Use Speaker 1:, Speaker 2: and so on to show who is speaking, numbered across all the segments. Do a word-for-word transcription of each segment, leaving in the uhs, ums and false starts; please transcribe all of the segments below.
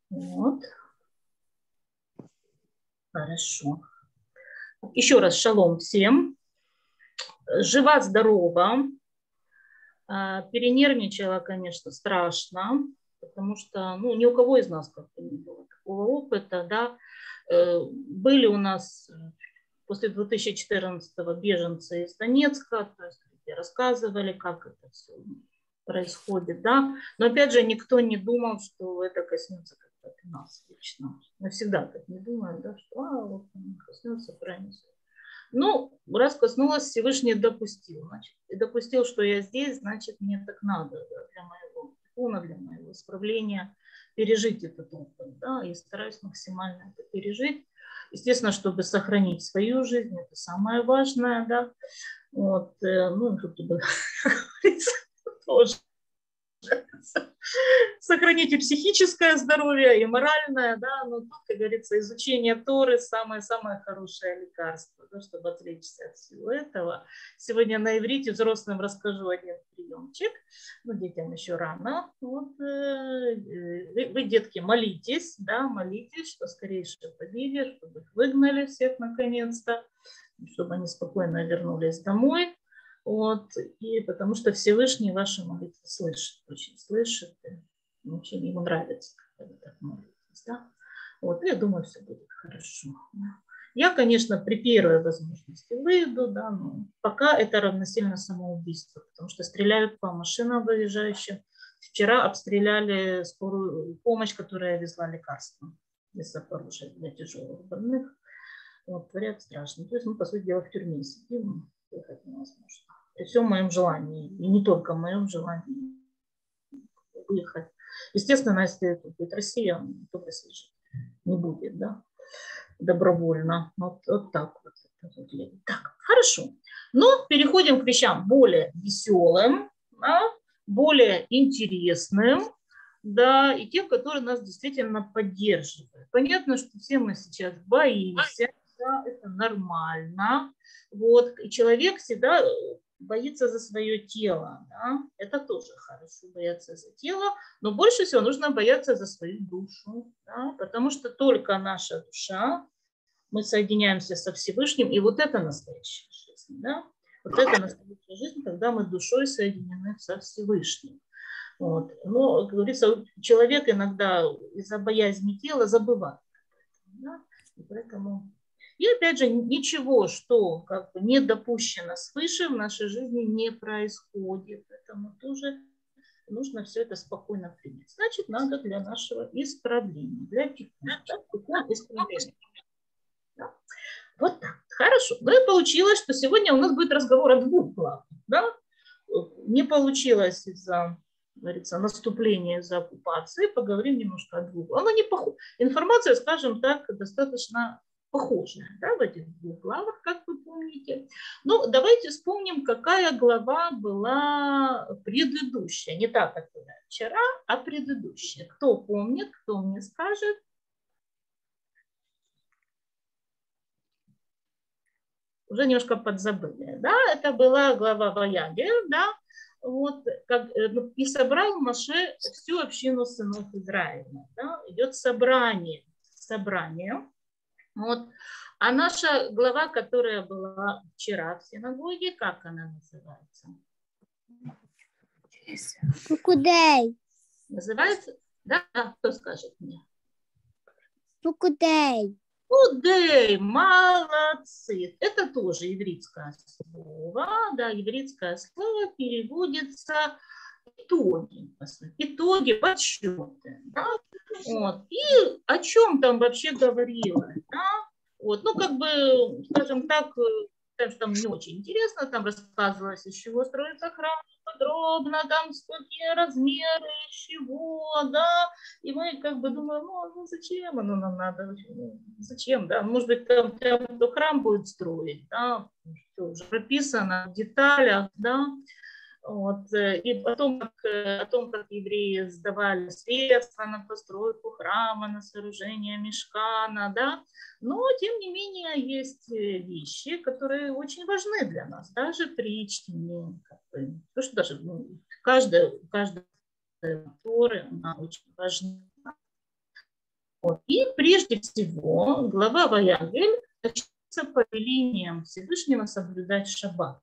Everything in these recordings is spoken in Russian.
Speaker 1: Вот. Хорошо. Еще раз шалом всем. Жива-здорова. Перенервничала, конечно, страшно, потому что ну, ни у кого из нас как-то не было такого опыта. Да. Были у нас после две тысячи четырнадцатого беженцы из Донецка, то есть рассказывали, как это все происходит. Да. Но опять же, никто не думал, что это коснется как-то нас лично. Мы всегда так не думаем, да, что а, вот, коснется, пронесет. Ну, раз коснулась, Всевышний допустил. Значит, и допустил, что я здесь, значит, мне так надо да, для моего тона, для моего исправления пережить этот опыт. Да, и стараюсь максимально это пережить. Естественно, чтобы сохранить свою жизнь, это самое важное. Да. Вот, ну, тут, как говорится, тоже. Сохранить и психическое здоровье, и моральное, да, но тут, как говорится, изучение Торы самое-самое хорошее лекарство, да, чтобы отвлечься от всего этого. Сегодня на иврите взрослым расскажу один приемчик, но детям еще рано. Вот, э, вы, вы, детки, молитесь, да, молитесь, что скорейшее победе, чтобы их выгнали всех наконец-то, чтобы они спокойно вернулись домой. Вот, и потому что Всевышний ваши молитвы слышит, очень слышит, и очень ему нравится, когда вы так молитесь. Да? Вот, я думаю, все будет хорошо. Я, конечно, при первой возможности выйду, да, но пока это равносильно самоубийству, потому что стреляют по машинам выезжающим. Вчера обстреляли скорую помощь, которая везла лекарства из Запорожья для тяжелых больных. Вот, творят страшно. То есть мы, по сути дела, в тюрьме сидим, выехать невозможно. При всем моем желании, и не только моем желании выехать. Естественно, если это будет Россия, то послушать не будет, да, добровольно. Вот, вот так вот это выглядит. Так, хорошо. Но переходим к вещам более веселым, да, более интересным, да, и тем, которые нас действительно поддерживают. Понятно, что все мы сейчас боимся, да, это нормально. Вот, и человек всегда боится за свое тело, да? Это тоже хорошо, бояться за тело, но больше всего нужно бояться за свою душу, да? Потому что только наша душа, мы соединяемся со Всевышним, и вот это настоящая жизнь, да? Вот это настоящая жизнь, когда мы душой соединены со Всевышним. Вот. Но, как говорится, человек иногда из-за боязни тела забывает, да? И поэтому... И опять же, ничего, что как бы не допущено свыше, в нашей жизни не происходит. Поэтому тоже нужно все это спокойно принять. Значит, надо для нашего исправления, для тикуна. Да? Тикун исправления. Да? Вот так. Хорошо. Ну и получилось, что сегодня у нас будет разговор о двух главах. Да? Не получилось из-за, говорится, наступления, из-за оккупации. Поговорим немножко о двух. Она не похожа. Информация, скажем так, достаточно похожая, да, в этих двух главах, как вы помните. Ну, давайте вспомним, какая глава была предыдущая. Не та, которая вчера, а предыдущая. Кто помнит, кто мне скажет? Уже немножко подзабыли. Да, это была глава Ваяги, да, вот, как, и собрал Моше всю общину сынов Израиля. Да, идет собрание, собрание. Вот. А наша глава, которая была вчера в синагоге, как она называется?
Speaker 2: Пукудей.
Speaker 1: Называется? Да, кто скажет мне?
Speaker 2: Пукудей.
Speaker 1: Пукудей, молодцы. Это тоже еврейское слово. Да, еврейское слово переводится итоги, итоги, подсчеты. Да? Вот. И о чем там вообще говорилось? Да? Вот. Ну, как бы, скажем так, потому что там не очень интересно, там рассказывалось, из чего строится храм подробно, там какие размеры, из чего, да, и мы как бы думаем, ну, ну зачем оно нам надо, зачем, да, может быть, там прям кто храм будет строить, да, что уже прописано в деталях, да. Вот. И о том, как, о том, как евреи сдавали средства на постройку храма, на сооружение мишкана, да. Но, тем не менее, есть вещи, которые очень важны для нас, даже при чтении. Как бы, то, что даже ну, каждая, каждая Торы, она очень важна. Вот. И прежде всего глава Ваягель начинается повелением Всевышнего соблюдать шаббат.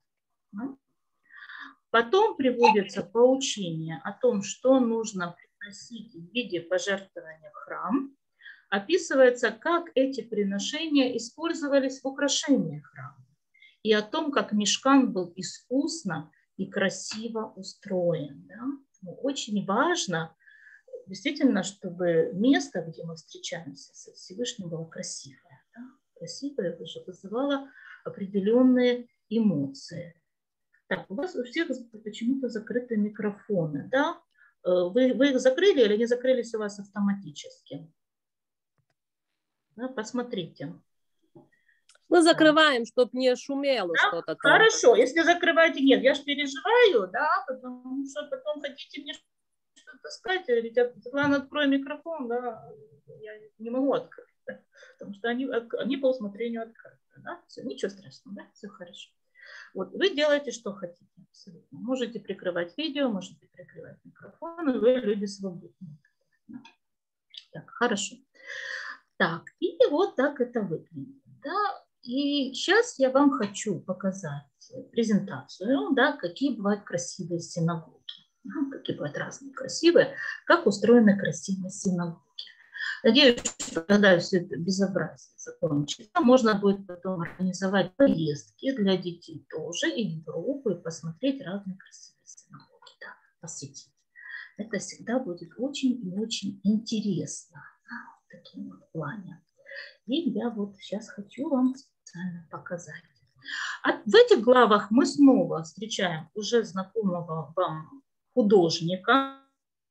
Speaker 1: Потом приводится поучение о том, что нужно приносить в виде пожертвования в храм. Описывается, как эти приношения использовались в украшении храма. И о том, как мишкан был искусно и красиво устроен. Да? Очень важно, действительно, чтобы место, где мы встречаемся со Всевышним, было красивое. Да? Красивое, это же вызывало определенные эмоции. Так, у вас у всех почему-то закрыты микрофоны, да? Вы, вы их закрыли или они закрылись у вас автоматически? Да, посмотрите.
Speaker 3: Мы закрываем, чтобы не шумело
Speaker 1: Да?
Speaker 3: что-то там.
Speaker 1: Хорошо, если закрываете, нет, я же переживаю, да, потому что потом хотите мне что-то сказать, говорите, Светлана, открой микрофон, да, я не могу открыть, да, потому что они, они по усмотрению открыты, да, все, ничего страшного, да, все хорошо. Вот, вы делаете, что хотите, абсолютно. Можете прикрывать видео, можете прикрывать микрофон, вы люди свободны. Так, хорошо. Так, и вот так это выглядит, да. И сейчас я вам хочу показать презентацию, да, какие бывают красивые синагоги, какие бывают разные красивые, как устроены красивые синагоги. Надеюсь, что когда все это безобразие закончится, можно будет потом организовать поездки для детей тоже и в группы, и посмотреть разные красивые синагоги, да, посетить. Это всегда будет очень и очень интересно, да, в таком вот плане. И я вот сейчас хочу вам специально показать. А в этих главах мы снова встречаем уже знакомого вам художника.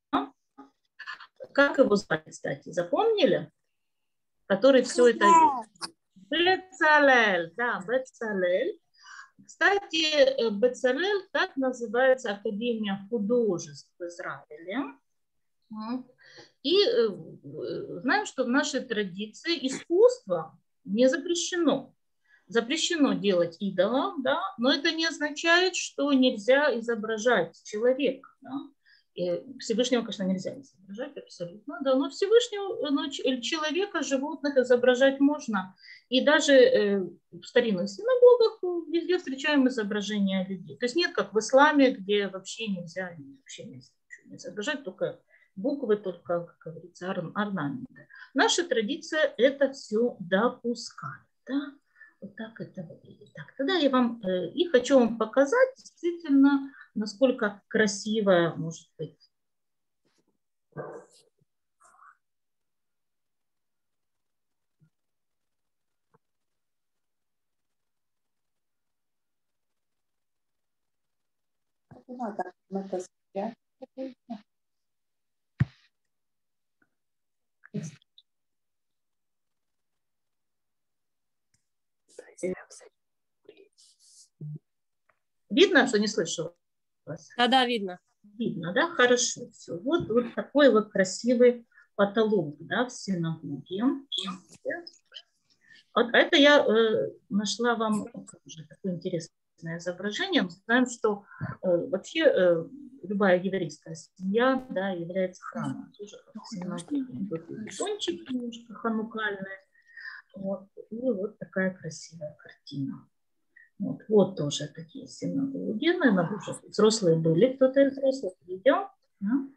Speaker 1: Как его звали, кстати, запомнили? Который все это... Бецалель, да, Бецалель. Кстати, Бецалель, так называется Академия художеств в Израиле. И знаем, что в нашей традиции искусство не запрещено. Запрещено делать идолов, да, но это не означает, что нельзя изображать человека. Да. И Всевышнего, конечно, нельзя изображать абсолютно, да, но Всевышнего, но человека, животных изображать можно. И даже э, в старинных синагогах везде встречаем изображения людей. То есть нет, как в исламе, где вообще нельзя, вообще нельзя изображать, только буквы, только, как говорится, орнаменты. Наша традиция это все допускает. Да? Вот так это выглядит. Так, тогда я вам э, и хочу вам показать действительно, насколько красивая может быть. Видно, что не слышу вас?
Speaker 3: Да, да, видно.
Speaker 1: Видно, да? Хорошо. Все. Вот, вот такой вот красивый потолок, да, в синагоге. Вот это я э, нашла вам уже такое интересное изображение. Мы знаем, что э, вообще э, любая еврейская семья, да, является храмом. Тоже бетончик немножко ханукальный. Вот. И вот такая красивая картина. Вот, вот тоже такие синагоги. Наверное, уже взрослые были. Кто-то из взрослых видел? Да?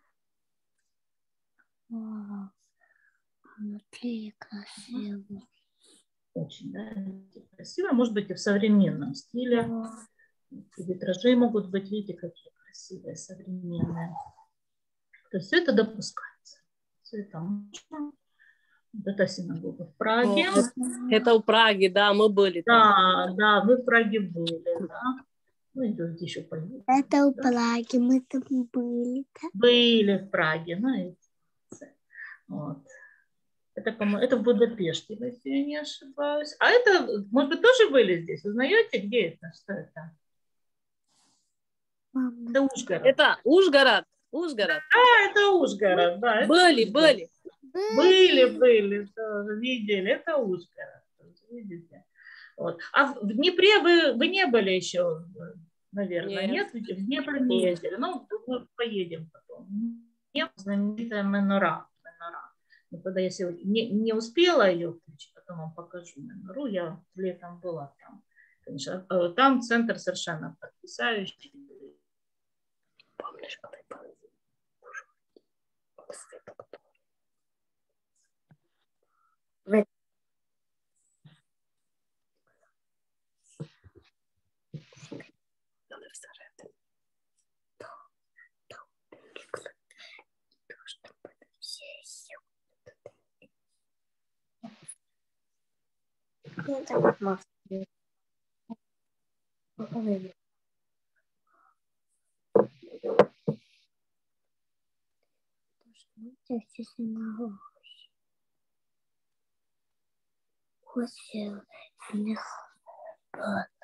Speaker 2: Внутри красиво.
Speaker 1: Очень, да, красиво. Может быть, и в современном стиле. Витражи могут быть, видите, какие красивые, современные. То есть все это допускается. Все это можно. Вот это синагога в Праге.
Speaker 3: Это в Праге, да, мы были там.
Speaker 1: Да, да, вы в Праге были, да. Ну, идете еще поедете.
Speaker 2: Это в
Speaker 1: да?
Speaker 2: Праге, мы там были. Да?
Speaker 1: Были в Праге, ну, вот. Это, по-моему, это в Будапеште, если я не ошибаюсь. А это, может быть, тоже были здесь? Узнаете, где это? Что это?
Speaker 2: Мама.
Speaker 1: Это Ужгород.
Speaker 3: Это Ужгород. Ужгород.
Speaker 1: А, это Ужгород, да.
Speaker 3: Были,
Speaker 1: это
Speaker 3: были.
Speaker 1: Были, были, тоже видели. Это Ужгород. Видите? Вот. А в Днепре вы, вы не были еще, наверное, нет?
Speaker 3: Нет.
Speaker 1: В Днепр не ездили. Ну, мы поедем потом. Нет, знаменитая Менора. Менора. Но когда я сегодня не, не успела ее включить, потом вам покажу на нору, я летом была там. Конечно, там центр совершенно потрясающий.
Speaker 3: Помнишь, когда я была?
Speaker 2: Ну, так мав. Я сейчас не могу. Хочешь,